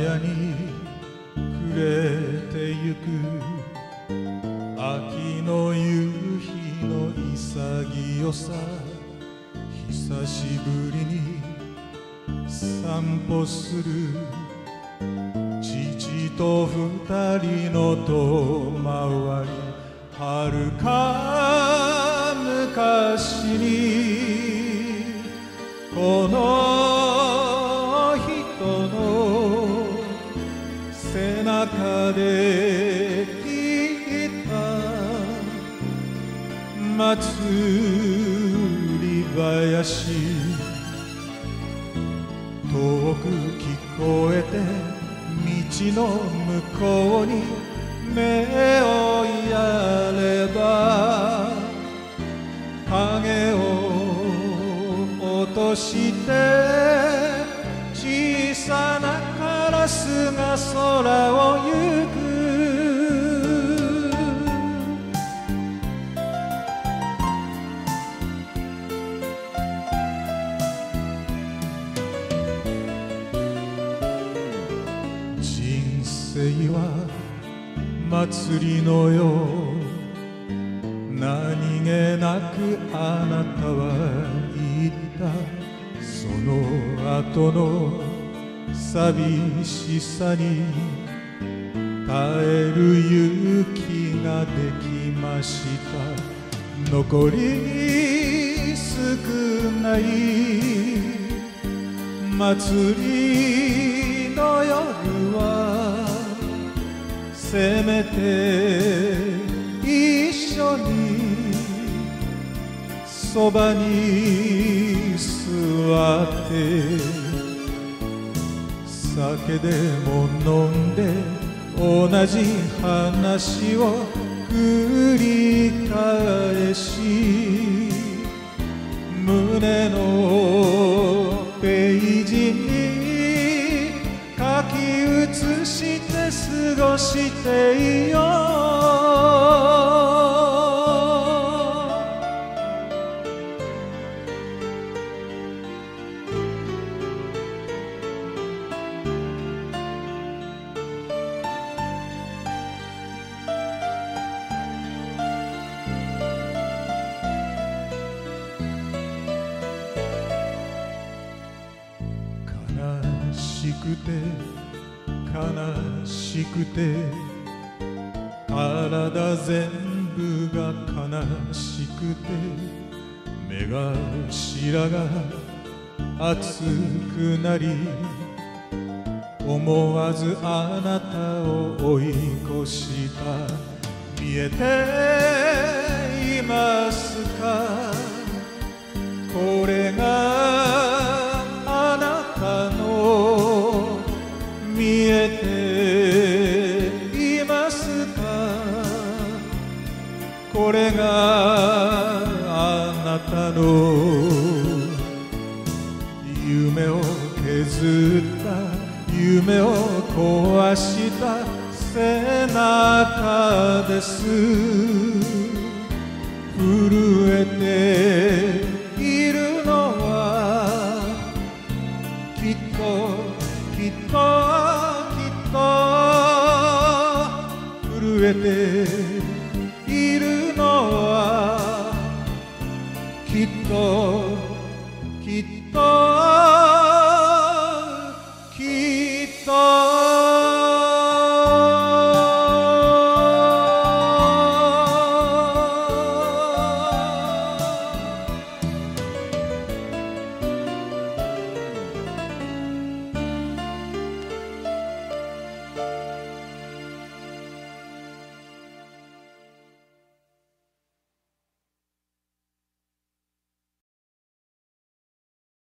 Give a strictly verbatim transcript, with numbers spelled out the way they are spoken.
屋に暮れてゆく秋の夕日の潔さ、久しぶりに散歩する父と二人の遠回り、遥か昔にこの人の背中で聞いた祭り林、遠く聞こえて道の向こうに目をやれば影を落として小さなカラスが空を行く。人生は祭りのよう、何気なくあなたは言った。その後の寂しさに耐える勇気ができました。残り少ない祭りの夜はせめて一緒にそばに座って酒でも飲んで同じ話を繰り返し、胸のページに書き写して過ごしていよう。悲しくて悲しくて体全部が悲しくて、目頭が熱くなり思わずあなたを追い越した。見えていますか、これがあなたの見えていますか、これがあなたの夢を削った夢を壊した背中です。震えているのはきっときっときっと震えているのはきっときっと